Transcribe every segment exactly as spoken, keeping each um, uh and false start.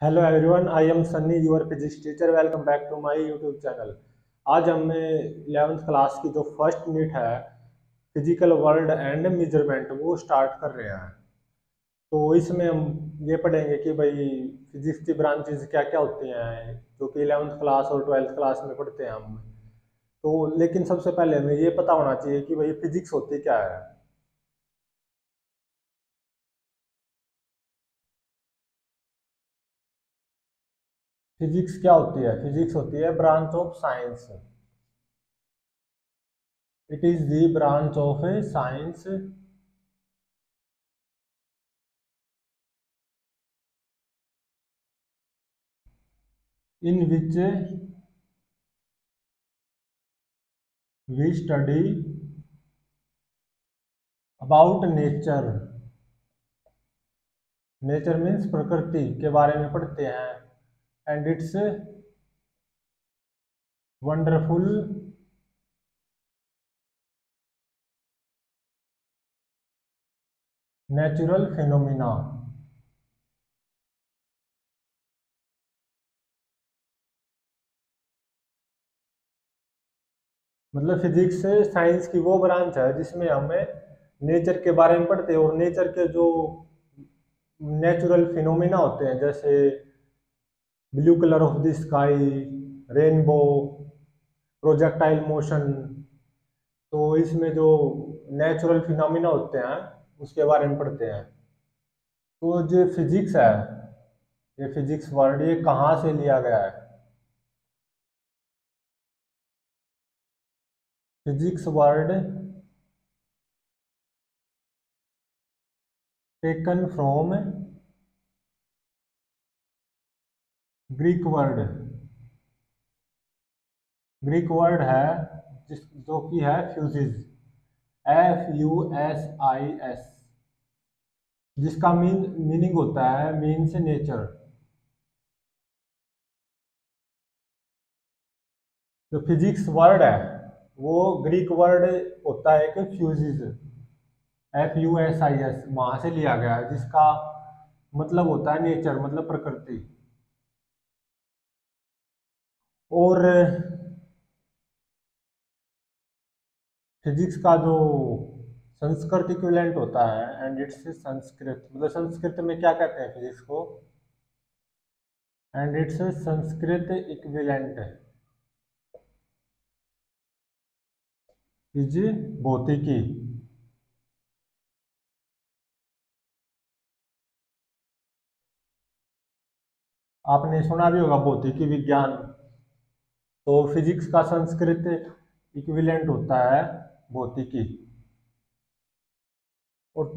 Hello everyone, I am Sunny, your physics teacher. Welcome back to my YouTube channel. आज हमें eleventh class की जो first unit है, physical world and measurement, वो start कर रहे हैं। तो इसमें हम ये पढ़ेंगे कि भाई फिजिक्स की ब्रांचेस क्या क्या होती हैं, जो कि इलेवेंथ क्लास और ट्वेल्थ क्लास में पढ़ते हैं हम। तो लेकिन सबसे पहले हमें ये पता होना चाहिए कि भाई फिजिक्स होती क्या है। फिजिक्स क्या होती है? फिजिक्स होती है branch of science. It is the branch of a science in which we study about nature। Nature means प्रकृति के बारे में पढ़ते हैं। And it's wonderful natural phenomena. मतलब फिजिक्स साइंस की वो ब्रांच है जिसमें हमें नेचर के बारे में पढ़ते हैं, और नेचर के जो नेचुरल फिनोमिना होते हैं, जैसे blue colour of the sky, rainbow, projectile motion. तो इसमें जो नेचुरल फिनोमिना होते हैं उसके बारे में पढ़ते हैं। तो जो फिजिक्स है, ये फिजिक्स वर्ड, ये कहाँ से लिया गया है? Physics word taken from Greek word. Greek word है जिस जो कि है physis, F U S I S, जिसका मीन मीनिंग होता है मीन्स नेचर। जो फिजिक्स वर्ड है वो ग्रीक वर्ड होता है कि physis, F U S I S, वहां से लिया गया है, जिसका मतलब होता है नेचर, मतलब प्रकृति। और फिजिक्स का जो संस्कृत इक्विवेलेंट होता है, एंड इट्स संस्कृत, मतलब संस्कृत में क्या कहते हैं फिजिक्स को? And it's Sanskrit equivalent is भौतिकी। आपने सुना भी होगा भौतिकी विज्ञान। तो फिजिक्स का संस्कृत इक्विवेलेंट होता है भौतिकी। और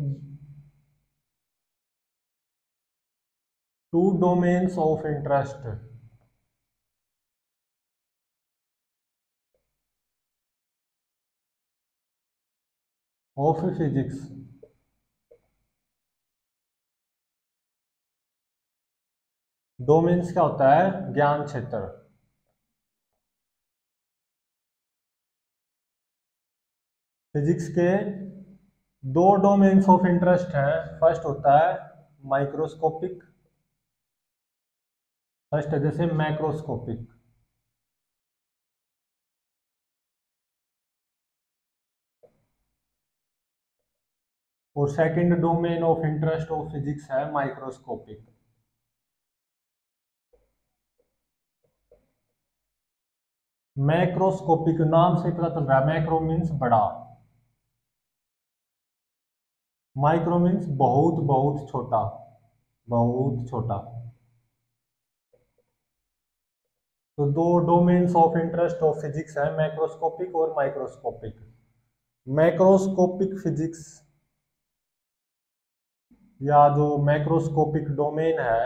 two domains of interest of physics. Domains क्या होता है? ज्ञान क्षेत्र। फिजिक्स के दो डोमेन्स ऑफ इंटरेस्ट हैं। फर्स्ट होता है माइक्रोस्कोपिक, फर्स्ट है जैसे मैक्रोस्कोपिक। और second domain of interest of physics है माइक्रोस्कोपिक। मैक्रोस्कोपिक नाम से पता चल रहा है, मैक्रो मीन्स बड़ा, माइक्रो मीन्स बहुत बहुत छोटा, बहुत छोटा। तो दो domains of interest of physics है, मैक्रोस्कोपिक और माइक्रोस्कोपिक। मैक्रोस्कोपिक फिजिक्स या जो मैक्रोस्कोपिक डोमेन है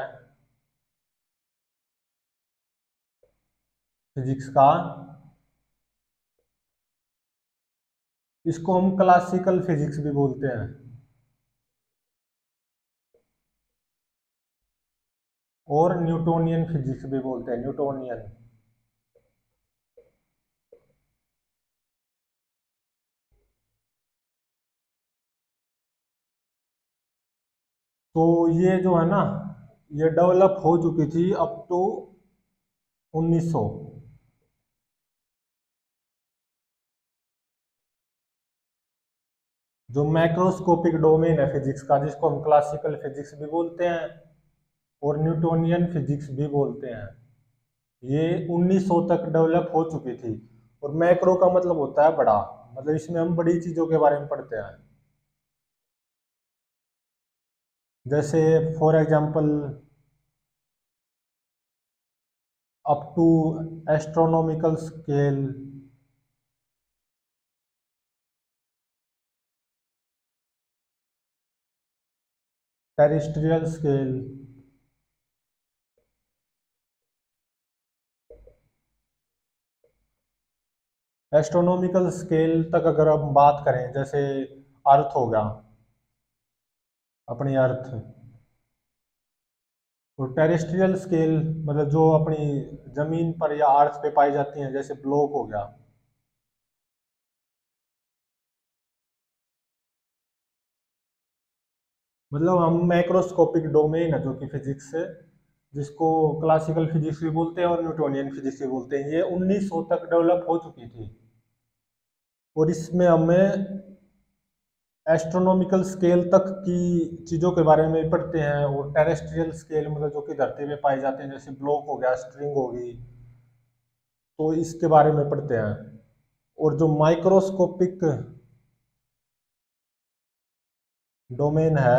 फिजिक्स का, इसको हम क्लासिकल फिजिक्स भी बोलते हैं, और न्यूटोनियन फिजिक्स भी बोलते हैं, न्यूटोनियन। तो ये जो है ना, ये डेवलप हो चुकी थी अप टू उन्नीस सौ। जो मैक्रोस्कोपिक डोमेन है फिजिक्स का, जिसको हम क्लासिकल फिजिक्स भी बोलते हैं और न्यूटोनियन फिजिक्स भी बोलते हैं, ये उन्नीस सौ तक डेवलप हो चुकी थी। और मैक्रो का मतलब होता है बड़ा, मतलब इसमें हम बड़ी चीजों के बारे में पढ़ते हैं। जैसे for example up to astronomical scale, terrestrial scale, astronomical scale तक अगर हम बात करें, जैसे अर्थ हो गया, अपनी अर्थ। और टेरेस्ट्रियल स्केल मतलब जो अपनी जमीन पर या अर्थ पे पाई जाती हैं, जैसे ब्लॉक हो गया। मतलब हम मैक्रोस्कोपिक डोमेन है जो कि फिजिक्स है, जिसको क्लासिकल फिजिक्स भी बोलते हैं और न्यूटोनियन फिजिक्स भी बोलते हैं, ये उन्नीस सौ तक डेवलप हो चुकी थी। और इसमें हमें एस्ट्रोनॉमिकल स्केल तक की चीज़ों के बारे में पढ़ते हैं। और टेरेस्ट्रियल स्केल मतलब जो कि धरती पे पाए जाते हैं, जैसे ब्लॉक हो गया, स्ट्रिंग होगी, तो इसके बारे में पढ़ते हैं। और जो माइक्रोस्कोपिक डोमेन है,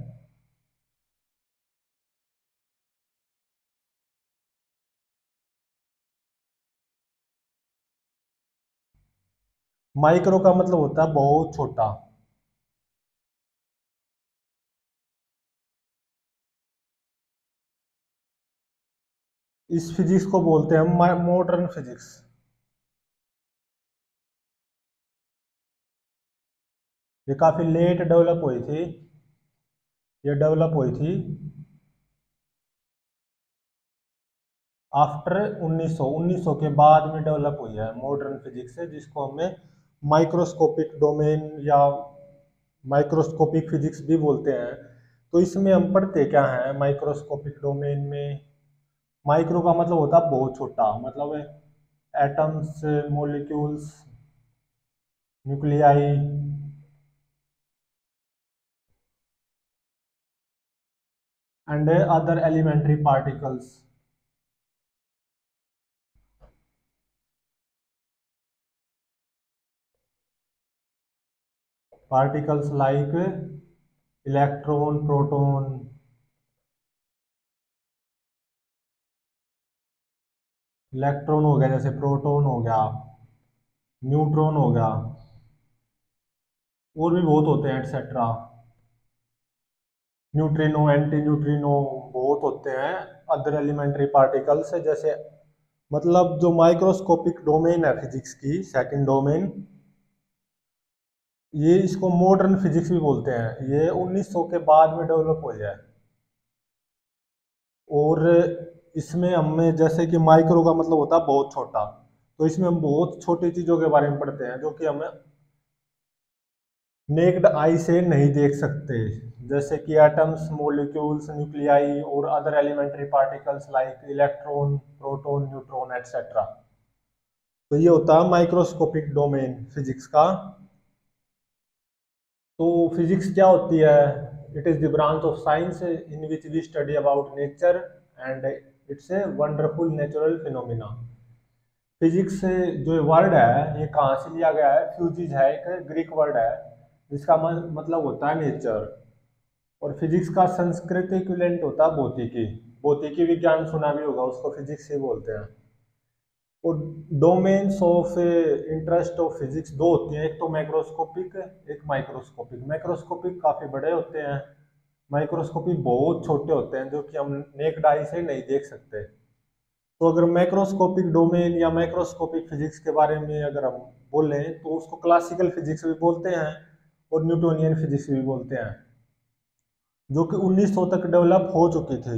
माइक्रो का मतलब होता है बहुत छोटा। इस फिजिक्स को बोलते हैं मॉडर्न फिजिक्स। ये काफी लेट डेवलप हुई थी। ये डेवलप हुई थी आफ्टर उन्नीस सौ उन्नीस सौ के बाद में डेवलप हुई है मॉडर्न फिजिक्स है, जिसको हमें माइक्रोस्कोपिक डोमेन या माइक्रोस्कोपिक फिजिक्स भी बोलते हैं। तो इसमें हम पढ़ते क्या है माइक्रोस्कोपिक डोमेन में? माइक्रो का मतलब होता है बहुत छोटा, मतलब atoms, molecules, nuclei, and other elementary particles. Particles like electron, proton, electron हो गया, जैसे प्रोटॉन हो गया, न्यूट्रॉन हो गया, और भी बहुत होते हैं एटसेट्रा। न्यूट्रिनो, एंटी न्यूट्रिनो, बहुत होते हैं अदर एलिमेंट्री पार्टिकल्स। जैसे मतलब जो माइक्रोस्कोपिक डोमेन है फिजिक्स की सेकंड डोमेन, ये इसको मॉडर्न फिजिक्स भी बोलते हैं। ये उन्नीस सौ के बाद में डेवलप हुई है। और इसमें हमें जैसे कि माइक्रो का मतलब होता है बहुत छोटा, तो इसमें हम बहुत छोटी चीजों के बारे में पढ़ते हैं जो कि हमें नेक्ड आई से नहीं देख सकते, जैसे कि एटम्स, मॉलिक्यूल्स, न्यूक्लियाई और other elementary particles like electron, proton, neutron etcetera. तो ये होता है माइक्रोस्कोपिक डोमेन फिजिक्स का। तो फिजिक्स क्या होती है? It is the branch of science in which we study about nature and it's a wonderful natural phenomena. Physics जो वर्ड है ये कहाँ से लिया गया है? फ्यूजिज है, एक ग्रीक वर्ड है जिसका मतलब होता है नेचर। और फिजिक्स का संस्कृत इक्विवेलेंट होता है भौतिकी। भौतिकी विज्ञान सुना भी होगा, उसको फिजिक्स ही बोलते हैं। और domains of interest of physics दो होती हैं, एक तो मैक्रोस्कोपिक, एक माइक्रोस्कोपिक। मैक्रोस्कोपिक काफी बड़े होते हैं, माइक्रोस्कोपिक बहुत छोटे होते हैं जो कि हम नेक्ड आई से नहीं देख सकते। तो अगर मैक्रोस्कोपिक डोमेन या मैक्रोस्कोपिक फिजिक्स के बारे में अगर हम बोलें तो उसको क्लासिकल फिजिक्स भी बोलते हैं और न्यूटोनियन फिजिक्स भी बोलते हैं, जो कि उन्नीस सौ तक डेवलप हो चुकी थी।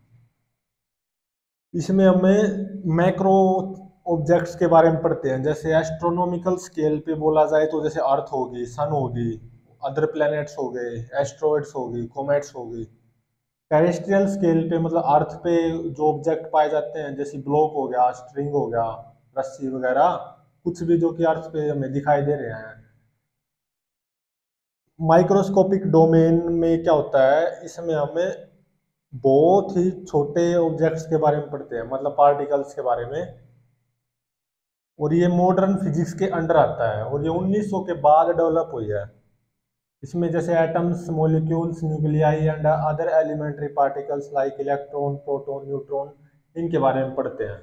इसमें हमें मैक्रो ऑब्जेक्ट्स के बारे में पढ़ते हैं, जैसे एस्ट्रोनॉमिकल स्केल पे बोला जाए तो जैसे अर्थ होगी, सन होगी, अदर प्लैनेट्स हो गए, एस्ट्रॉइड्स होगी, कॉमेट्स होगी। टेरेस्ट्रियल स्केल पे मतलब अर्थ पे जो ऑब्जेक्ट पाए जाते हैं, जैसे ब्लॉक हो गया, स्ट्रिंग हो गया, रस्सी वगैरह, कुछ भी जो कि अर्थ पे हमें दिखाई दे रहे हैं। माइक्रोस्कोपिक डोमेन में क्या होता है, इसमें हमें बहुत ही छोटे ऑब्जेक्ट्स के बारे में पढ़ते हैं, मतलब पार्टिकल्स के बारे में। और ये मॉडर्न फिजिक्स के अंडर आता है और ये उन्नीस सौ के बाद डेवलप हुई है। इसमें जैसे atoms, molecules, nuclei and other elementary particles like electron, proton, neutron, इनके बारे में पढ़ते हैं।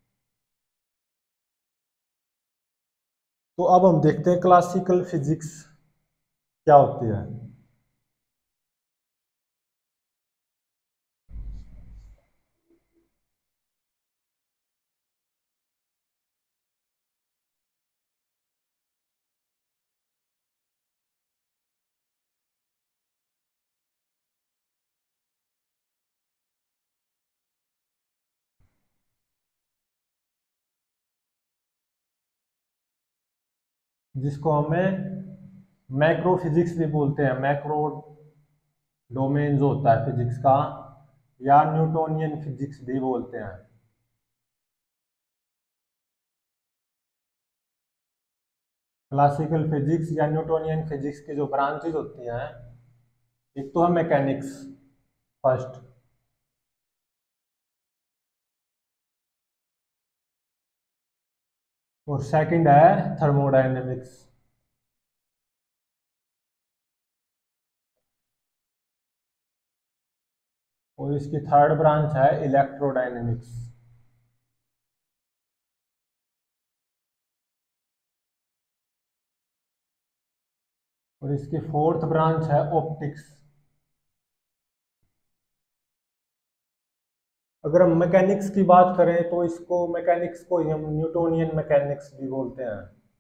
तो अब हम देखते हैं क्लासिकल फिजिक्स क्या होती है। जिसको हमें मैक्रो फिजिक्स भी बोलते हैं, मैक्रो डोमेन जो होता है फिजिक्स का, या न्यूटोनियन फिजिक्स भी बोलते हैं। क्लासिकल फिजिक्स या न्यूटोनियन फिजिक्स की जो ब्रांचेज होती हैं, एक तो है मैकेनिक्स फर्स्ट, और सेकंड है थर्मोडायनेमिक्स। और इसकी थर्ड ब्रांच है इलेक्ट्रोडायनेमिक्स। और इसकी फोर्थ ब्रांच है ऑप्टिक्स। अगर हम मैकेनिक्स की बात करें तो इसको मैकेनिक्स को ही हम न्यूटोनियन मैकेनिक्स भी बोलते हैं।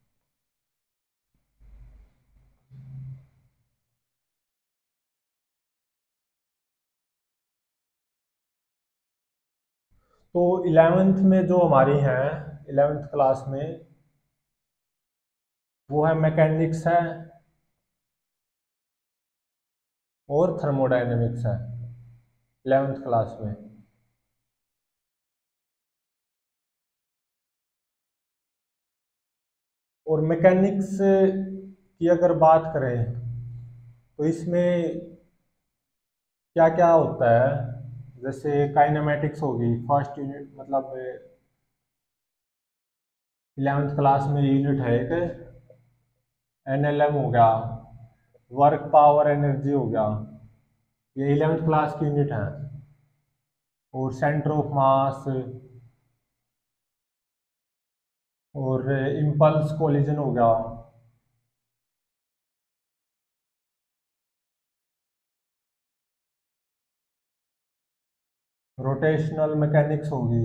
तो इलेवेंथ में जो हमारी हैं, इलेवेंथ क्लास में, वो है मैकेनिक्स है और थर्मोडायनेमिक्स है इलेवेंथ क्लास में। और मैकेनिक्स की अगर बात करें तो इसमें क्या क्या होता है, जैसे काइनेमेटिक्स होगी फर्स्ट यूनिट, मतलब इलेवेंथ क्लास में यूनिट है एक, एन एल एम हो गया, वर्क पावर एनर्जी हो गया, ये इलेवेंथ क्लास की यूनिट है। और सेंटर ऑफ मास, और इम्पल्स कोलिजन हो गया। रोटेशनल मैकेनिक्स होगी।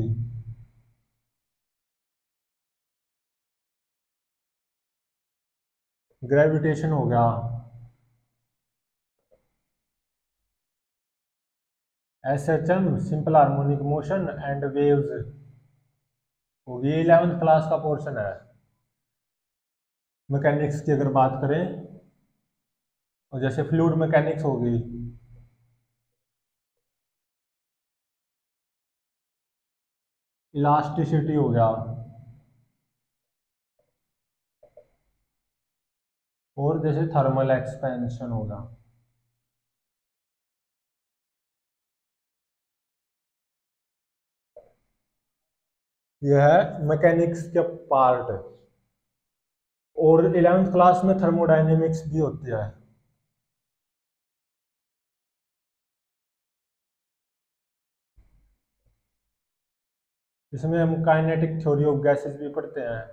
ग्रेविटेशन हो गया। S H M, simple harmonic motion and waves होगी। ये इलेवेंथ क्लास का पोर्शन है मैकेनिक्स की अगर बात करें। और जैसे फ्लूइड मैकेनिक्स होगी, इलास्टिसिटी हो गया, और जैसे थर्मल एक्सपेंशन होगा। यह है मैकेनिक्स के पार्ट। और इलेवेंथ क्लास में थर्मोडायनेमिक्स भी होती है। इसमें हम काइनेटिक थ्योरी ऑफ गैसेस भी पढ़ते हैं।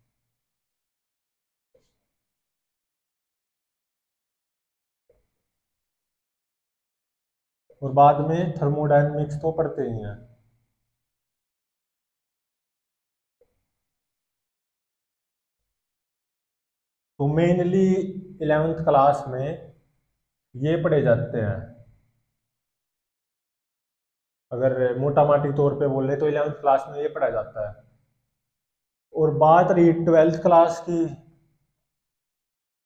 और बाद में थर्मोडायनेमिक्स तो पढ़ते ही हैं। तो मेनली इलेवेंथ क्लास में ये पढ़े जाते हैं। अगर मोटा माटी तौर पे बोले तो इलेवेंथ क्लास में ये पढ़ा जाता है। और बात रही ट्वेल्थ क्लास की,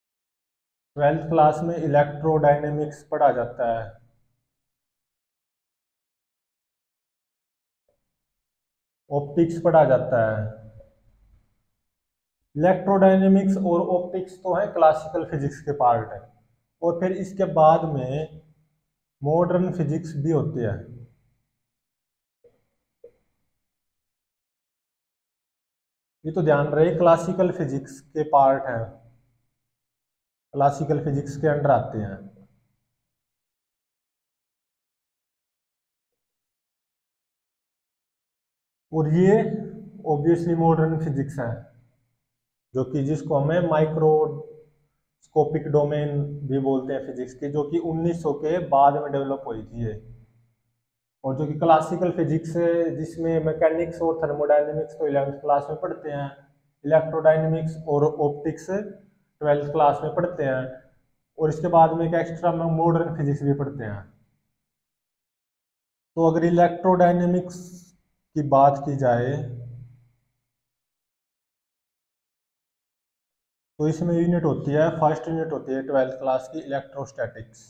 ट्वेल्थ क्लास में इलेक्ट्रोडायनेमिक्स पढ़ा जाता है। ऑप्टिक्स पढ़ा जाता है। इलेक्ट्रोडायनेमिक्स और ऑप्टिक्स तो है क्लासिकल फिजिक्स के पार्ट है, और फिर इसके बाद में मॉडर्न फिजिक्स भी होती है। ये तो ध्यान रहे क्लासिकल फिजिक्स के पार्ट हैं, क्लासिकल फिजिक्स के अंडर आते हैं। और ये ऑब्वियसली मॉडर्न फिजिक्स है, जो कि जिसको हमें माइक्रोस्कोपिक डोमेन भी बोलते हैं फिजिक्स की, जो कि उन्नीस सौ के बाद में डेवलप हुई थी ये। और जो कि क्लासिकल फिजिक्स है, जिसमें मैकेनिक्स और थर्मोडायनेमिक्स तो इलेवेंथ क्लास में पढ़ते हैं, इलेक्ट्रोडायनेमिक्स और ऑप्टिक्स ट्वेल्थ क्लास में पढ़ते हैं, और इसके बाद में एक एक्स्ट्रा में मॉडर्न फिजिक्स भी पढ़ते हैं। तो अगर इलेक्ट्रोडायनेमिक्स की बात की जाए तो इसमें यूनिट होती है, फर्स्ट यूनिट होती है ट्वेल्थ क्लास की इलेक्ट्रोस्टैटिक्स।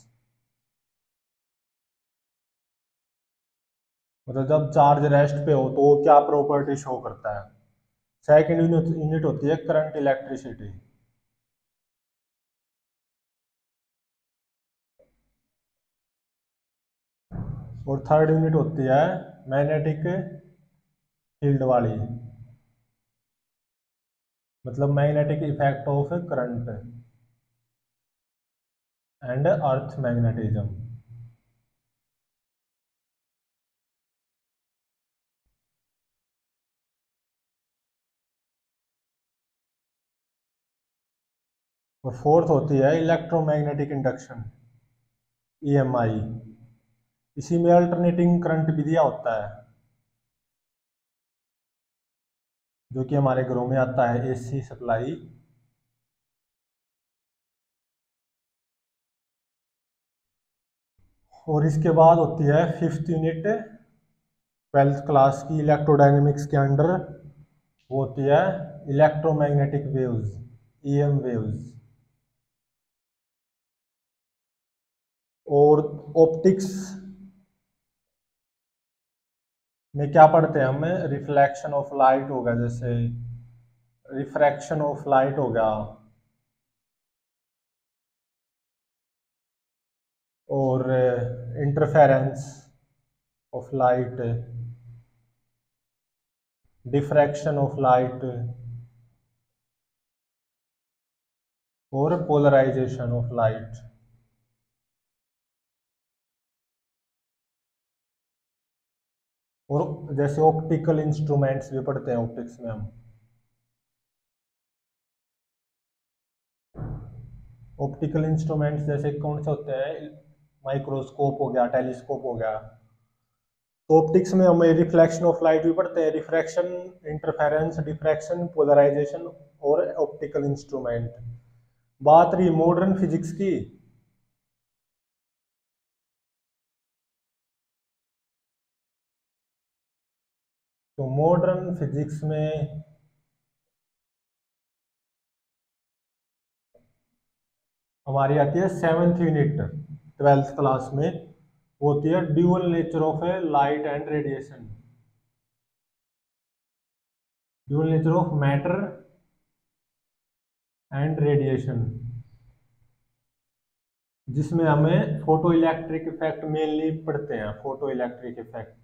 मतलब जब चार्ज रेस्ट पे हो तो क्या प्रॉपर्टी शो करता है। सेकेंड यूनिट यूनिट होती है करंट इलेक्ट्रिसिटी। और थर्ड यूनिट होती है मैग्नेटिक फील्ड वाली, मतलब magnetic effect of current and earth magnetism. और फोर्थ होती है electromagnetic induction, E M I. इसी में अल्टरनेटिंग करंट भी दिया होता है, जो कि हमारे घरों में आता है ए सी सप्लाई। और इसके बाद होती है फिफ्थ यूनिट ट्वेल्थ क्लास की इलेक्ट्रोडायनेमिक्स के अंडर, वो होती है electromagnetic waves, E M waves. और ऑप्टिक्स में क्या पढ़ते हैं हम, रिफ्लेक्शन ऑफ लाइट हो गया, जैसे रिफ्रैक्शन ऑफ लाइट हो गया, और interference of light, diffraction of light, और पोलराइजेशन ऑफ लाइट। और जैसे ऑप्टिकल इंस्ट्रूमेंट्स भी पढ़ते हैं ऑप्टिक्स में हम। ऑप्टिकल इंस्ट्रूमेंट्स जैसे कौन से होते हैं, माइक्रोस्कोप हो गया, टेलीस्कोप हो गया। तो ऑप्टिक्स में हम रिफ्लेक्शन ऑफ लाइट भी पढ़ते हैं, रिफ्रैक्शन, इंटरफेरेंस, डिफ्रैक्शन, पोलराइजेशन, और ऑप्टिकल इंस्ट्रूमेंट। बात रही मॉडर्न फिजिक्स की, तो मॉडर्न फिजिक्स में हमारी आती है सेवेंथ यूनिट ट्वेल्थ क्लास में, वो होती है dual nature of a light and radiation, dual nature of matter and radiation, जिसमें हमें फोटो इलेक्ट्रिक इफेक्ट मेनली पढ़ते हैं, फोटो इलेक्ट्रिक इफेक्ट।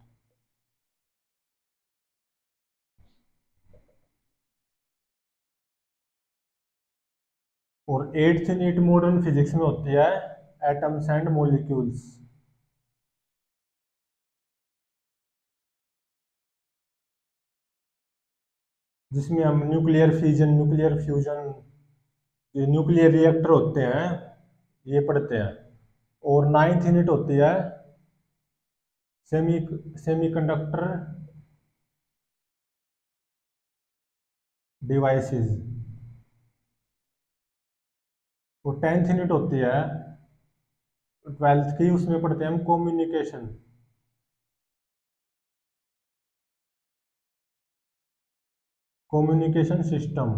और एट्थ यूनिट मॉडर्न फिजिक्स में होती है एटम्स एंड मॉलिक्यूल्स, जिसमें हम न्यूक्लियर फिजन, न्यूक्लियर फ्यूजन, जो न्यूक्लियर रिएक्टर होते हैं ये पढ़ते हैं। और नाइन्थ यूनिट होती है सेमी सेमीकंडक्टर डिवाइसेस। और टेंथ यूनिट होती है ट्वेल्थ की, उसमें पढ़ते हैं हम कम्युनिकेशन, कम्युनिकेशन सिस्टम।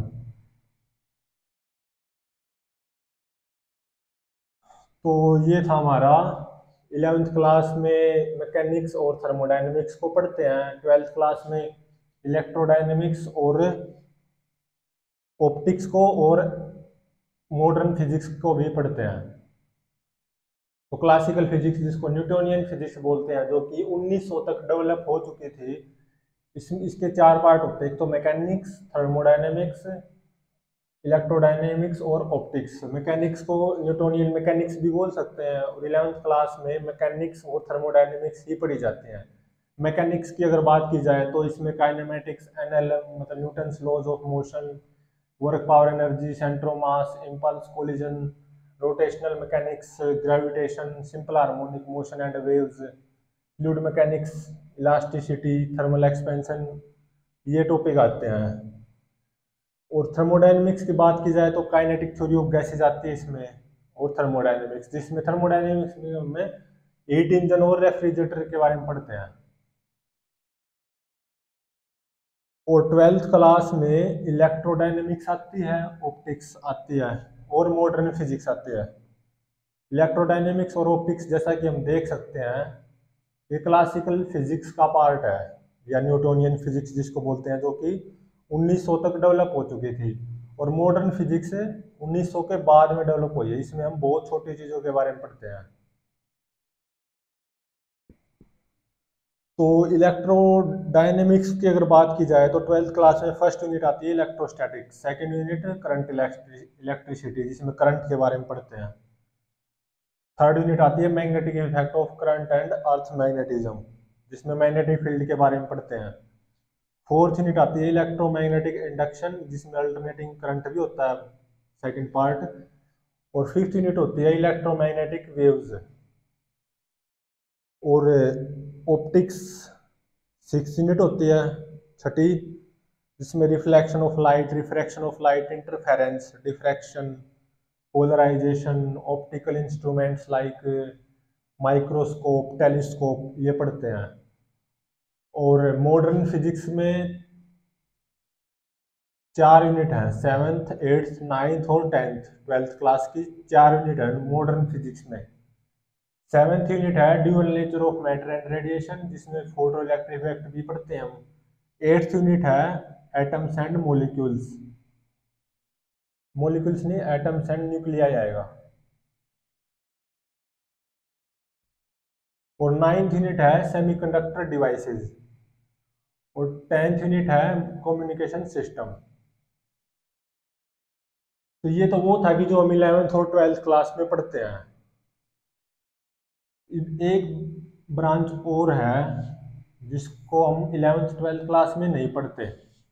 तो ये था हमारा इलेवेंथ क्लास में मैकेनिक्स और थर्मोडायनेमिक्स को पढ़ते हैं, ट्वेल्थ क्लास में इलेक्ट्रोडायनेमिक्स और ऑप्टिक्स को और मॉडर्न फिजिक्स को भी पढ़ते हैं। तो क्लासिकल फिजिक्स जिसको न्यूटोनियन फिजिक्स बोलते हैं, जो कि उन्नीस सौ तक डेवलप हो चुकी थी, इस इसके चार पार्ट होते हैं। एक तो मैकेनिक्स, थर्मोडायनेमिक्स, इलेक्ट्रोडायनेमिक्स और ऑप्टिक्स। मैकेनिक्स को न्यूटोनियन मैकेनिक्स भी बोल सकते हैं, और इलेवेंथ क्लास में मैकेनिक्स और थर्मोडायनेमिक्स ही पढ़ी जाती हैं। मैकेनिक्स की अगर बात की जाए तो इसमें काइनेमेटिक्स, एनएलएम मतलब Newton's laws of motion, work power energy, centre of mass, impulse collision, rotational mechanics, gravitation, simple harmonic motion and waves, fluid mechanics, elasticity, thermal expansion, ये टॉपिक आते हैं। और थर्मोडायनेमिक्स की बात की जाए तो काइनेटिक थ्योरी ऑफ गैसेज आती है इसमें, और थर्मोडायनेमिक्स, जिसमें थर्मोडायनेमिक्स में हीट इंजन और रेफ्रिजरेटर के बारे में पढ़ते हैं। और ट्वेल्थ क्लास में इलेक्ट्रोडायनेमिक्स आती है, ऑप्टिक्स आती है और मॉडर्न फिजिक्स आती है। इलेक्ट्रोडायनेमिक्स और ऑप्टिक्स जैसा कि हम देख सकते हैं, ये क्लासिकल फिजिक्स का पार्ट है, या न्यूटोनियन फिजिक्स जिसको बोलते हैं, जो कि उन्नीस सौ तक डेवलप हो चुकी थी। और मॉडर्न फिजिक्स उन्नीस सौ के बाद में डेवलप हुई है। इसमें हम बहुत छोटी चीज़ों के बारे में पढ़ते हैं। तो इलेक्ट्रोडायनेमिक्स की अगर बात की जाए तो ट्वेल्थ क्लास में फर्स्ट यूनिट आती है electrostatics, second unit current electricity, जिसमें करंट के बारे में पढ़ते हैं। थर्ड यूनिट आती है magnetic effect of current and earth magnetism, जिसमें मैग्नेटिक फील्ड के बारे में पढ़ते हैं। फोर्थ यूनिट आती है इलेक्ट्रोमैग्नेटिक इंडक्शन, जिसमें अल्टरनेटिंग करंट भी होता है, सेकंड पार्ट। और फिफ्थ यूनिट होती है इलेक्ट्रोमैग्नेटिक वेव्स। और ऑप्टिक्स सिक्स यूनिट होती है, छठी, जिसमें reflection of light, refraction of light, interference, diffraction, polarisation, optical instruments like microscope, telescope, ये पढ़ते हैं। और मॉडर्न फिजिक्स में चार यूनिट हैं, सेवन्थ, एट्थ, नाइन्थ और टेंथ, ट्वेल्थ क्लास की चार यूनिट है मॉडर्न फिजिक्स में। सेवन्थ यूनिट है dual nature of matter and radiation, जिसमें फोटो इलेक्ट्रिक इफेक्ट भी पढ़ते हैं हम। एट्थ यूनिट है एटम्स एंड मोलिक्यूल्स, मोलिक्यूल्स नहीं, एटम्स एंड न्यूक्लियाई आएगा। और नाइन्थ यूनिट है सेमीकंडक्टर डिवाइसेस। और टेंथ यूनिट है कम्युनिकेशन सिस्टम। तो ये तो वो था कि जो हम इलेवेंथ और ट्वेल्थ क्लास में पढ़ते हैं। एक ब्रांच और है जिसको हम इलेवेंथ ट्वेल्थ क्लास में नहीं पढ़ते,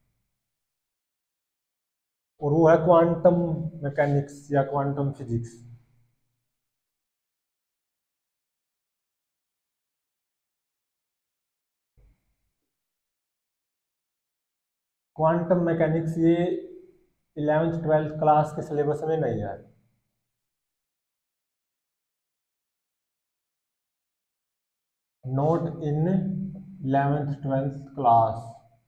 और वो है क्वांटम मैकेनिक्स या क्वांटम फिजिक्स। क्वांटम मैकेनिक्स ये इलेवेंथ ट्वेल्थ क्लास के सिलेबस में नहीं है। Not in eleventh twelfth class.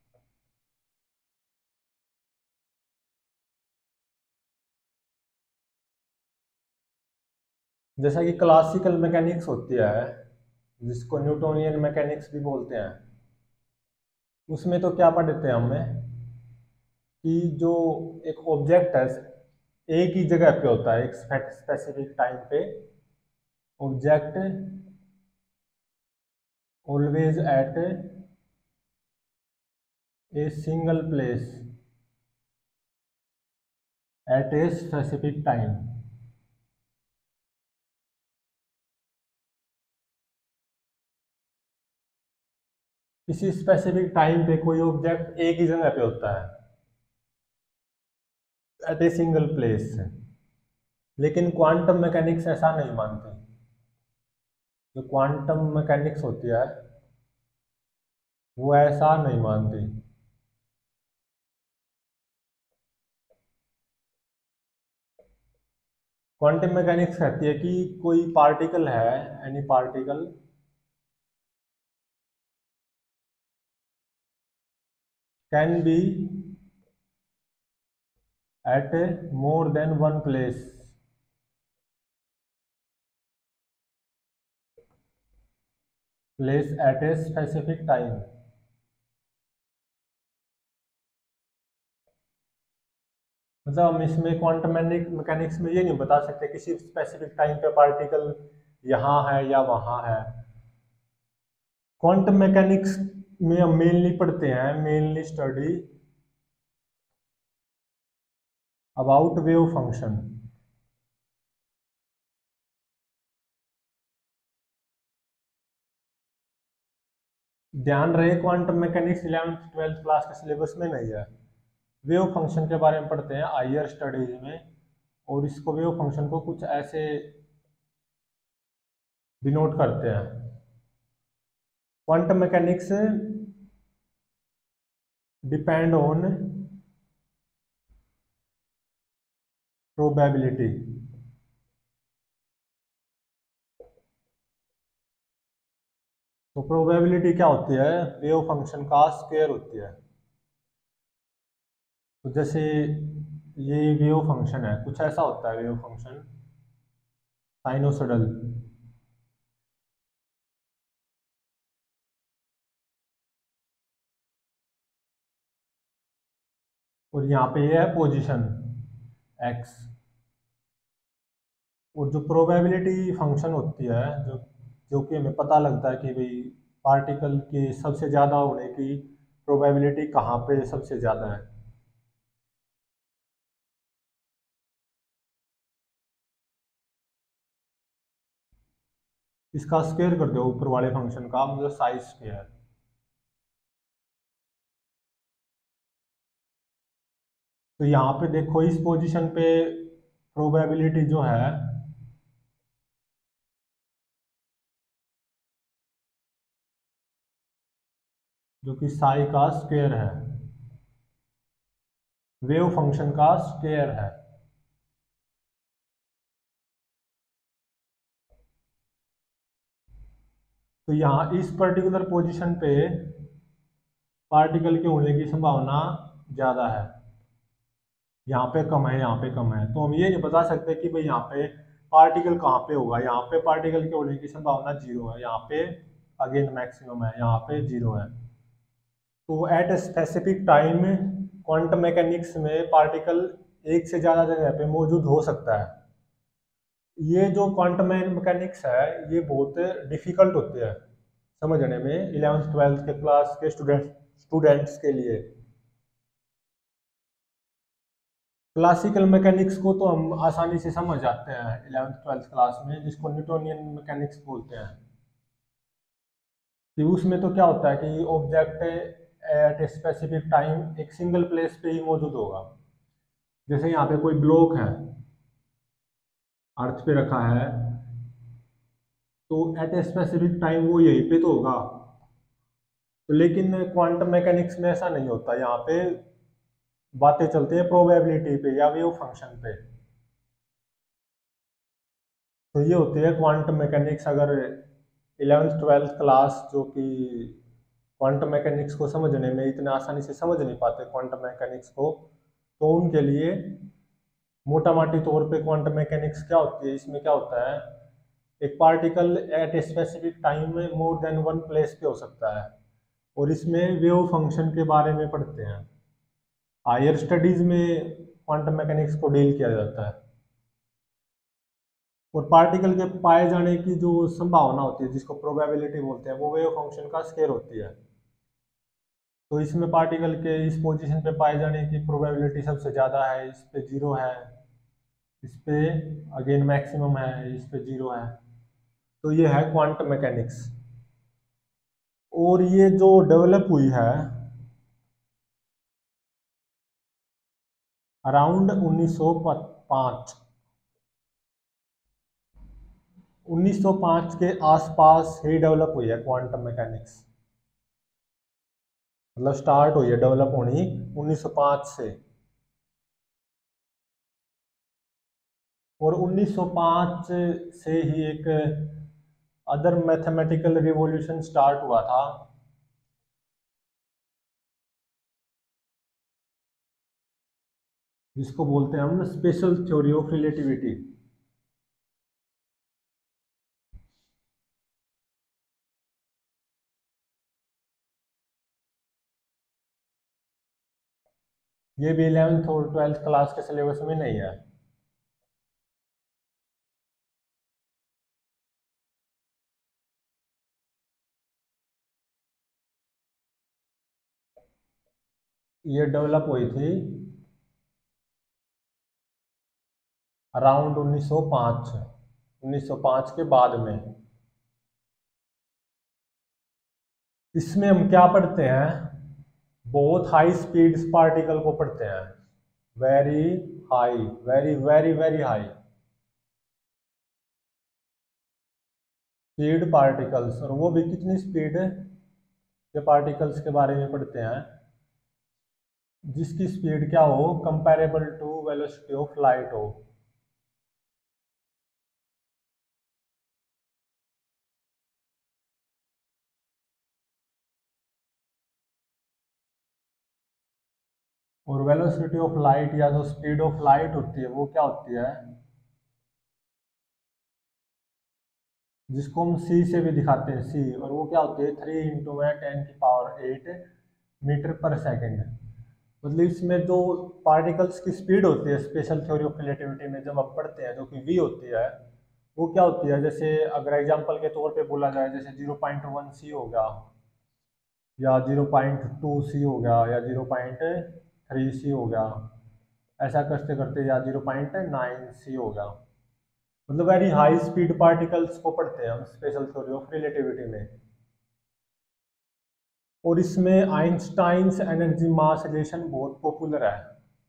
जैसा कि क्लासिकल मैकेनिक्स होती है, जिसको न्यूटोनियन मैकेनिक्स भी बोलते हैं, उसमें तो क्या पढ़ते हैं हमें कि जो एक ऑब्जेक्ट है एक ही जगह पे होता है, एक स्पेसिफिक टाइम पे, object always at a single place at a specific time. किसी स्पेसिफिक टाइम पे कोई ऑब्जेक्ट एक ही जगह पे होता है एट ए सिंगल प्लेस। लेकिन क्वांटम मैकेनिक्स ऐसा नहीं मानती। जो क्वांटम मैकेनिक्स होती है वो ऐसा नहीं मानती। क्वांटम मैकेनिक्स कहती है कि कोई पार्टिकल है, any particle can be at more than one place place at a specific time. मतलब हम इसमें क्वांटम मैकेनिक्स में ये नहीं बता सकते किसी स्पेसिफिक टाइम पे पार्टिकल यहाँ है या वहाँ है। क्वांटम मैकेनिक्स में हम मेनली पढ़ते हैं, mainly study about wave function. ध्यान रहे quantum mechanics eleventh twelfth class के सिलेबस में नहीं है। वेव फंक्शन के बारे में पढ़ते हैं हायर स्टडीज में, और इसको वेव फंक्शन को कुछ ऐसे डिनोट करते हैं। Quantum mechanics depend on probability. तो प्रोबेबिलिटी क्या होती है? वेव फंक्शन का स्क्वायर होती है। तो जैसे ये वेव फंक्शन है, कुछ ऐसा होता है वेव फंक्शन साइनोसोडल। और यहाँ पे ये है पोजीशन एक्स। और जो प्रोबेबिलिटी फंक्शन होती है, जो जो कि हमें पता लगता है कि भाई पार्टिकल के सबसे ज़्यादा होने की प्रोबेबिलिटी कहाँ पे सबसे ज़्यादा है। इसका स्क्वायर कर दो ऊपर वाले फंक्शन का, मतलब साइज स्क्वायर। तो यहाँ पे देखो इस पोजीशन पे प्रोबेबिलिटी जो है जो कि साई का स्क्वायर है, वेव फंक्शन का स्क्वायर है। तो यहाँ इस पर्टिकुलर पोजीशन पे पार्टिकल के होने की संभावना ज़्यादा है, यहाँ पे कम है, यहाँ पे कम है। तो हम ये नहीं बता सकते कि भाई यहाँ पे पार्टिकल कहाँ पे होगा। यहाँ पे पार्टिकल के होने की संभावना जीरो है, यहाँ पे अगेन मैक्सिमम है, यहाँ पे जीरो है। तो at a specific time quantum mechanics में पार्टिकल एक से ज़्यादा जगह पे मौजूद हो सकता है। ये जो क्वांटम मैकेनिक्स है ये बहुत डिफिकल्ट होते हैं समझने में इलेवेंथ ट्वेल्थ के क्लास के स्टूडेंट स्टूडेंट्स के लिए। क्लासिकल मैकेनिक्स को तो हम आसानी से समझ जाते हैं इलेवेंथ ट्वेल्थ क्लास में, जिसको न्यूटोनियन मैकेनिक्स बोलते हैं। कि उसमें तो क्या होता है कि object at a specific time एक सिंगल प्लेस पे ही मौजूद होगा। जैसे यहाँ पे कोई ब्लॉक है, अर्थ पे रखा है, तो एट ए स्पेसिफिक टाइम वो यहीं पे तो होगा। तो लेकिन क्वांटम मैकेनिक्स में ऐसा नहीं होता, यहाँ पे बातें चलती है प्रोबेबिलिटी पे या वेव फंक्शन पे। तो ये होती है क्वांटम मैकेनिक्स। अगर इलेवेंथ ट्वेल्थ क्लास जो कि क्वांटम मैकेनिक्स को समझने में इतने आसानी से समझ नहीं पाते क्वांटम मैकेनिक्स को, तो उनके लिए मोटा माटी तौर पे क्वांटम मैकेनिक्स क्या होती है, इसमें क्या होता है, एक particle at a specific time में मोर देन वन प्लेस पे हो सकता है, और इसमें वेव फंक्शन के बारे में पढ़ते हैं। हायर स्टडीज में क्वांटम मैकेनिक्स को डील किया जाता है। और पार्टिकल के पाए जाने की जो संभावना होती है, जिसको प्रोबेबिलिटी बोलते हैं, वो वेव फंक्शन का स्केयर होती है। तो इसमें पार्टिकल के इस पोजीशन पे पाए जाने की प्रोबेबिलिटी सबसे ज़्यादा है, इस पे जीरो है, इस पे अगेन मैक्सिमम है, इस पे जीरो है। तो ये है क्वांटम मैकेनिक्स। और ये जो डेवलप हुई है अराउंड उन्नीस सौ पाँच, उन्नीस सौ पाँच के आसपास ही डेवलप हुई है क्वांटम मैकेनिक्स। मतलब स्टार्ट हुई है डेवलप होनी उन्नीस सौ पाँच से। और उन्नीस सौ पाँच से ही एक अदर मैथमेटिकल रिवॉल्यूशन स्टार्ट हुआ था, जिसको बोलते हैं हम स्पेशल थ्योरी ऑफ रिलेटिविटी। ये भी इलेवेंथ और ट्वेल्थ क्लास के सिलेबस में नहीं है। ये डेवलप हुई थी अराउंड उन्नीस सौ पाँच उन्नीस सौ पाँच के बाद में। इसमें हम क्या पढ़ते हैं, बहुत हाई स्पीड पार्टिकल को पढ़ते हैं, very high, very very very high speed particles. और वो भी कितनी स्पीड के पार्टिकल्स के बारे में पढ़ते हैं, जिसकी स्पीड क्या हो, comparable to velocity of light हो। और वेलोसिटी ऑफ लाइट या जो स्पीड ऑफ लाइट होती है वो क्या होती है, जिसको हम सी से भी दिखाते हैं, सी, और वो क्या होती है, थ्री इंटू में टेन की पावर एट मीटर पर सेकेंड। मतलब इसमें जो पार्टिकल्स की स्पीड होती है स्पेशल थ्योरी ऑफ रिलेटिविटी में जब हम पढ़ते हैं, जो कि वी होती है, वो क्या होती है, जैसे अगर एग्जांपल के तौर पे बोला जाए, जैसे जीरो पॉइंट वन सी हो गया, या जीरो पॉइंट टू सी हो गया, या जीरो पॉइंट थ्री सी हो गया, ऐसा करते करते, या जीरो पॉइंट नाइन सी हो गया। मतलब वेरी हाई स्पीड पार्टिकल्स को पढ़ते हैं हम स्पेशल थ्योरी ऑफ रिलेटिविटी में। और इसमें आइंस्टाइंस एनर्जी मास रिलेशन बहुत पॉपुलर है।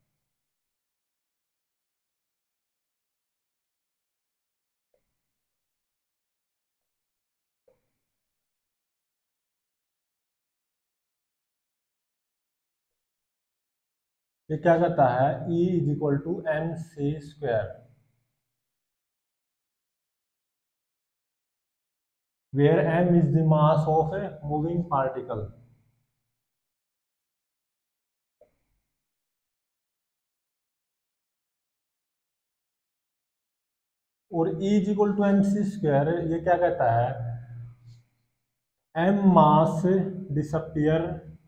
ये क्या कहता है, E is equal to m c square, where m is the mass of a moving particle. और E is equal to m c square ये क्या कहता है, m mass disappear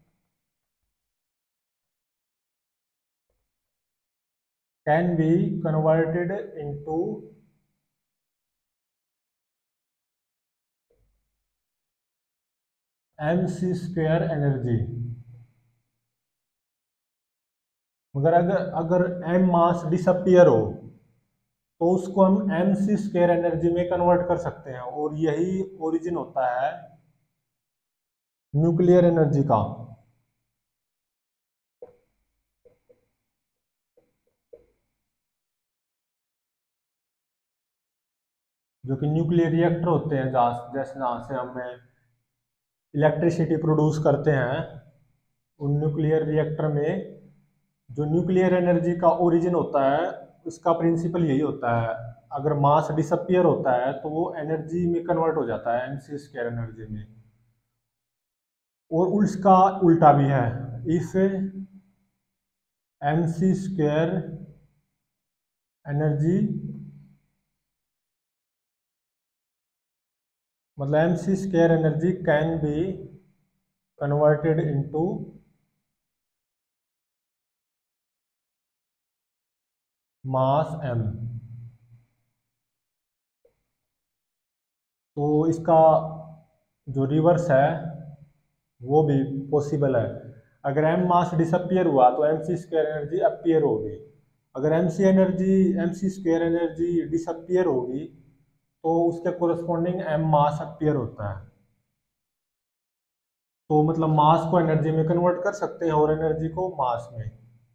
can be converted into m c square energy. मगर अगर अगर m mass disappear हो तो उसको हम एम सी स्क्वायर एनर्जी में कन्वर्ट कर सकते हैं, और यही ओरिजिन होता है न्यूक्लियर एनर्जी का। जो कि न्यूक्लियर रिएक्टर होते हैं, जहाँ जैसे जहाँ से हमें इलेक्ट्रिसिटी प्रोड्यूस करते हैं, उन न्यूक्लियर रिएक्टर में जो न्यूक्लियर एनर्जी का ओरिजिन होता है, उसका प्रिंसिपल यही होता है, अगर मास डिसअपियर होता है तो वो एनर्जी में कन्वर्ट हो जाता है एम सी स्क्वायर एनर्जी में। और उसका उल्टा भी है, इस एम सी स्क्वायर एनर्जी, मतलब m c square energy can be converted into mass m। तो इसका जो रिवर्स है वो भी पॉसिबल है। अगर m मास डिसअपियर हुआ तो m c square energy appear होगी, अगर m c energy m c square energy disappear होगी तो उसके कोरस्पॉन्डिंग m मास अपीयर होता है। तो मतलब मास को एनर्जी में कन्वर्ट कर सकते हैं और एनर्जी को मास में।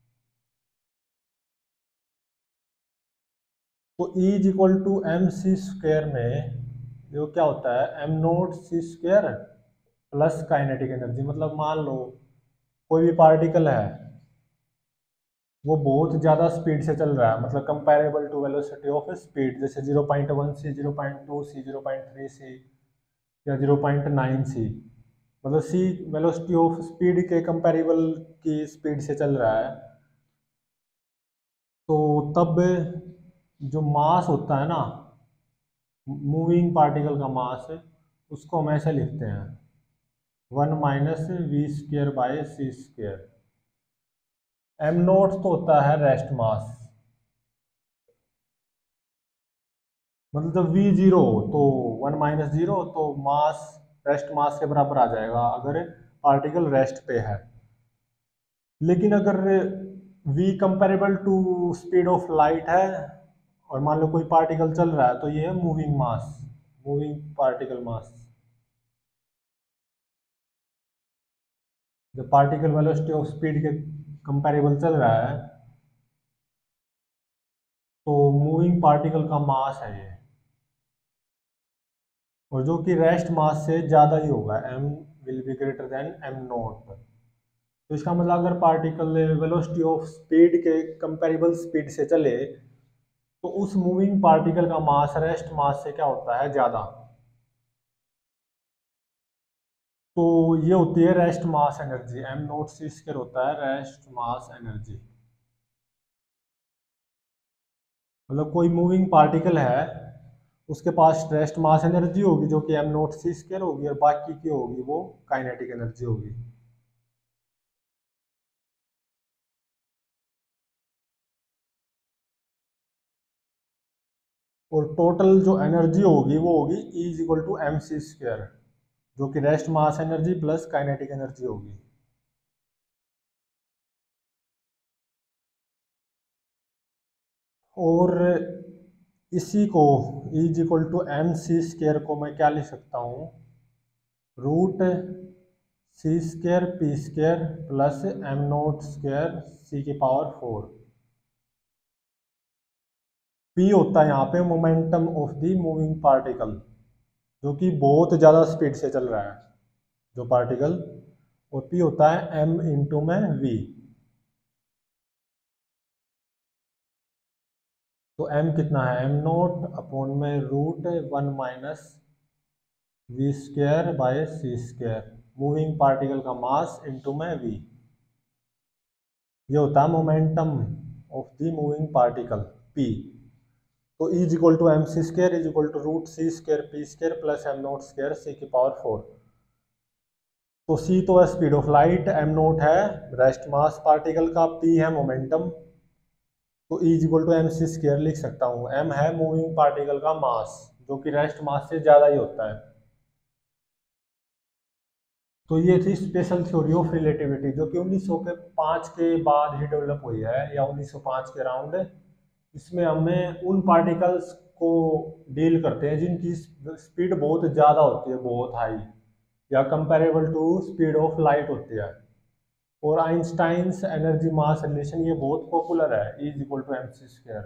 तो E is equal to m c square में जो क्या होता है, m nought c square plus kinetic energy. मतलब मान लो कोई भी पार्टिकल है, वो बहुत ज़्यादा स्पीड से चल रहा है, मतलब comparable to velocity of speed, जैसे zero point one c, zero point two c, zero point three c, या जीरो पॉइंट नाइन सी। मतलब सी वेलोसिटी ऑफ स्पीड के कंपैरेबल की स्पीड से चल रहा है। तो तब जो मास होता है ना, मूविंग पार्टिकल का मास, उसको हम ऐसे लिखते हैं, one minus v square by c square. M nought तो होता है रेस्ट मास, मतलब जब वी जीरो हो तो वन माइनस जीरो तो मास रेस्ट मास के बराबर आ जाएगा अगर पार्टिकल रेस्ट पे है। लेकिन अगर v comparable to speed of light है और मान लो कोई पार्टिकल चल रहा है तो ये है moving mass, moving particle mass. जब पार्टिकल वेलोसिटी ऑफ स्पीड के कंपेरेबल चल रहा है तो मूविंग पार्टिकल का मास है ये, और जो कि रेस्ट मास से ज़्यादा ही होगा, m will be greater than m nought. तो इसका मतलब अगर पार्टिकल वेलोसिटी ऑफ स्पीड के कंपेरेबल स्पीड से चले तो उस मूविंग पार्टिकल का मास रेस्ट मास से क्या होता है, ज़्यादा। तो ये होती है rest mass energy, m nought c square होता है रेस्ट मास एनर्जी। मतलब कोई मूविंग पार्टिकल है उसके पास रेस्ट मास एनर्जी होगी जो कि एम नोट सी स्क्वायर होगी, और बाकी की होगी वो काइनेटिक एनर्जी होगी। और टोटल जो एनर्जी होगी वो होगी E is equal to m c square, जो कि rest mass energy plus kinetic energy होगी। और इसी को E is equal to m c square को मैं क्या लिख सकता हूँ, root c square p square plus m nought square c की पावर फोर। पी होता है यहाँ पे momentum of the moving particle, जो कि बहुत ज़्यादा स्पीड से चल रहा है जो पार्टिकल, और पी होता है एम इंटू में वी। तो एम कितना है, एम नोट अपॉन में root one minus v square by c square, moving particle का मास इंटू में वी। ये होता है momentum of the moving particle p. तो E is equal to m c square is equal to root c square p square plus m nought square c की power four. तो C तो है speed of light, m nought है rest mass particle का, P है momentum. तो E is equal to m c square लिख सकता हूँ, M है मूविंग पार्टिकल का मास जो कि रेस्ट मास से ज़्यादा ही होता है। तो ये थी स्पेशल थ्योरी ऑफ रिलेटिविटी जो कि उन्नीस सौ के पाँच के बाद ही डेवलप हुई है, या उन्नीस सौ पाँच के अराउंड। इसमें हमें उन पार्टिकल्स को डील करते हैं जिनकी स्पीड बहुत ज़्यादा होती है, बहुत हाई, या comparable to speed of light होती है। और आइंस्टाइंस एनर्जी मास रिलेशन ये बहुत पॉपुलर है, E is equal to m c square.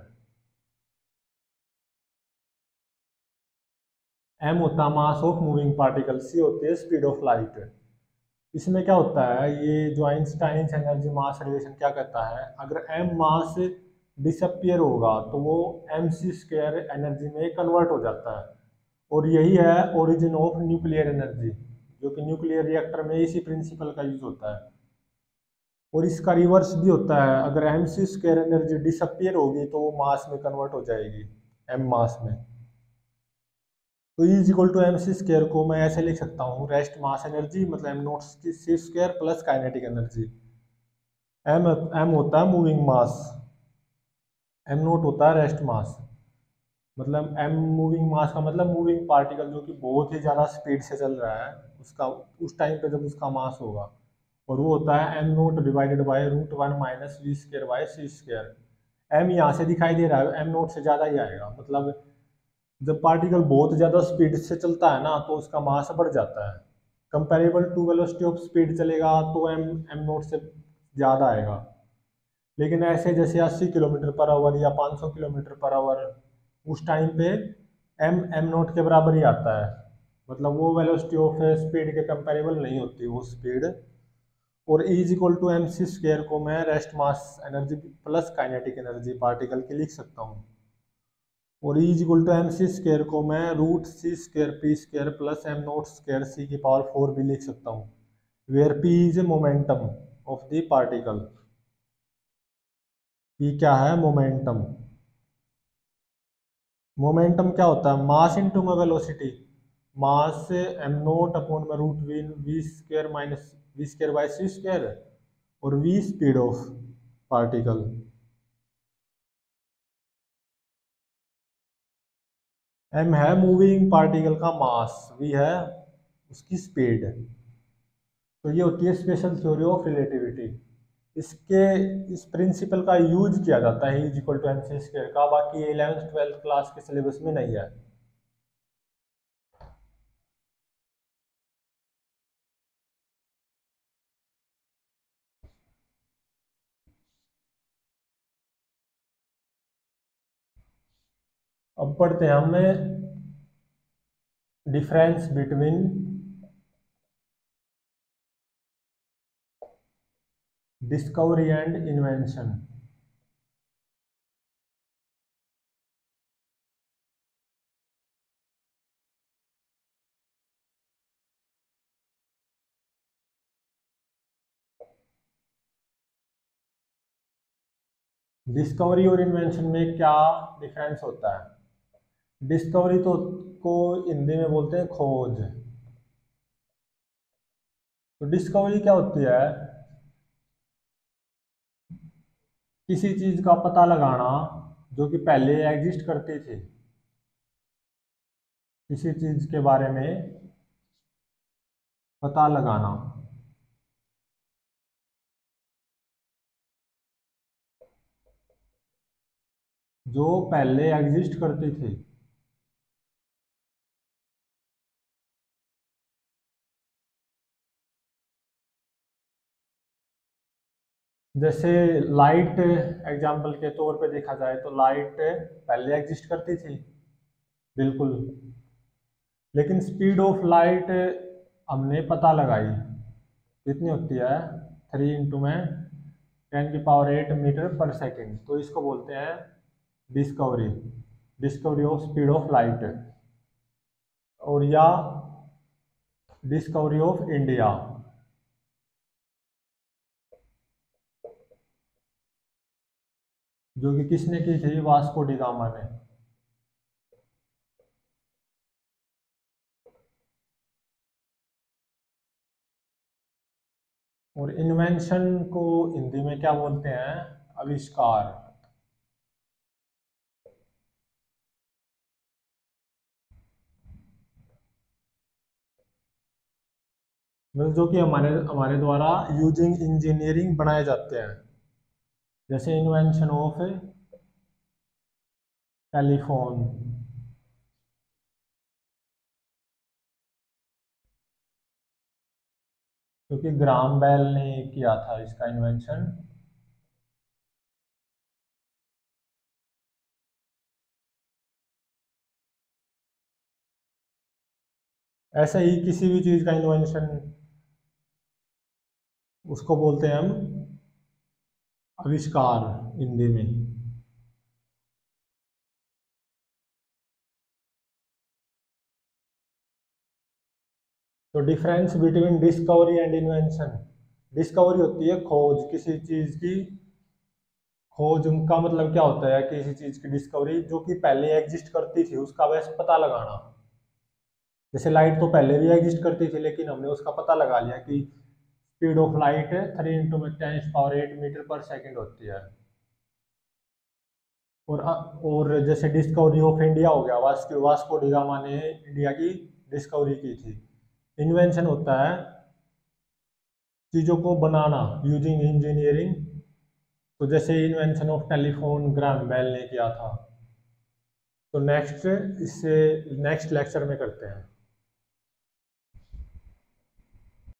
M होता है mass of moving particle, c होती है स्पीड ऑफ लाइट। इसमें क्या होता है, ये जो आइंस्टाइंस एनर्जी मास रिलेशन क्या कहता है, अगर एम मास डिसअपियर होगा तो वो एम सी स्क्वायर एनर्जी में कन्वर्ट हो जाता है। और यही है ओरिजिन ऑफ न्यूक्लियर एनर्जी, जो कि न्यूक्लियर रिएक्टर में इसी प्रिंसिपल का यूज होता है। और इसका रिवर्स भी होता है, अगर m c square energy disappear होगी तो वो मास में कन्वर्ट हो जाएगी, एम मास में। तो E is equal to m c square को मैं ऐसे लिख सकता हूँ, रेस्ट मास एनर्जी मतलब m nought c square plus kinetic energy. M m होता है मूविंग मास, एम नोट होता है रेस्ट मास। मतलब एम मूविंग मास का मतलब मूविंग पार्टिकल जो कि बहुत ही ज़्यादा स्पीड से चल रहा है उसका, उस टाइम पे जब उसका मास होगा, और वो होता है m nought divided by root one minus v square by c square. M यहाँ से दिखाई दे रहा है, एम नोट से ज़्यादा ही आएगा। मतलब जब पार्टिकल बहुत ज़्यादा स्पीड से चलता है ना तो उसका मास बढ़ जाता है, comparable to velocity of speed चलेगा तो एम एम नोट से ज़्यादा आएगा। लेकिन ऐसे जैसे अस्सी किलोमीटर पर आवर या पाँच सौ किलोमीटर पर आवर, उस टाइम पे एम एम नोट के बराबर ही आता है, मतलब वो वेलोसिटी ऑफ स्पीड के कंपेरेबल नहीं होती वो स्पीड। और E is equal to m c square को मैं rest mass energy plus kinetic energy particle की लिख सकता हूँ। और E is equal to m c square को मैं root c square p square plus m nought square c की पावर फोर भी लिख सकता हूँ, where P is momentum of the particle. P क्या है, मोमेंटम। मोमेंटम क्या होता है, मास इंटू में velocity, mass m nought upon में root v v square minus v square by c square, और v speed of particle. M है moving particle का मास, वी है उसकी स्पीड। तो ये होती है स्पेशल थ्योरी ऑफ रिलेटिविटी। इसके इस प्रिंसिपल का यूज किया जाता है is equal to m c square का, बाकी ये इलेवेंथ ट्वेल्थ क्लास के सिलेबस में नहीं है। अब पढ़ते हैं हमें difference between discovery and invention. Discovery और इन्वेंशन में क्या डिफरेंस होता है? डिस्कवरी तो को हिंदी में बोलते हैं खोज। तो डिस्कवरी क्या होती है? किसी चीज का पता लगाना जो कि पहले एग्जिस्ट करती थी, किसी चीज के बारे में पता लगाना जो पहले एग्जिस्ट करती थी। जैसे लाइट एग्जाम्पल के तौर पे देखा जाए तो लाइट पहले एग्जिस्ट करती थी, बिल्कुल, लेकिन स्पीड ऑफ लाइट हमने पता लगाई, कितनी होती है? थ्री इंटू में टेन की पावर एट मीटर पर सेकेंड। तो इसको बोलते हैं discovery, discovery of speed of light. और या डिस्कवरी ऑफ इंडिया, जो कि किसने की थी? वास्को डी गामा ने। और इन्वेंशन को हिंदी में क्या बोलते हैं? आविष्कार। मतलब जो कि हमारे हमारे द्वारा यूजिंग इंजीनियरिंग बनाए जाते हैं। जैसे इन्वेंशन ऑफ टेलीफोन, क्योंकि ग्राम बेल ने किया था इसका इन्वेंशन। ऐसे ही किसी भी चीज का इन्वेंशन उसको बोलते हैं हम आविष्कार हिंदी में। तो difference between discovery and invention. Discovery होती है खोज, किसी चीज की खोज। उनका मतलब क्या होता है? किसी चीज की डिस्कवरी जो कि पहले एग्जिस्ट करती थी उसका वैसे पता लगाना। जैसे लाइट तो पहले भी एग्जिस्ट करती थी, लेकिन हमने उसका पता लगा लिया कि speed of light three into में टेन पावर एट मीटर पर सेकेंड होती है। और और जैसे डिस्कवरी ऑफ इंडिया हो गया, वास्को वास्को डी गामा ने इंडिया की डिस्कवरी की थी। इन्वेंशन होता है चीज़ों को बनाना यूजिंग इंजीनियरिंग। तो जैसे invention of telephone Graham Bell ने किया था। तो नेक्स्ट इससे नेक्स्ट लेक्चर में करते हैं।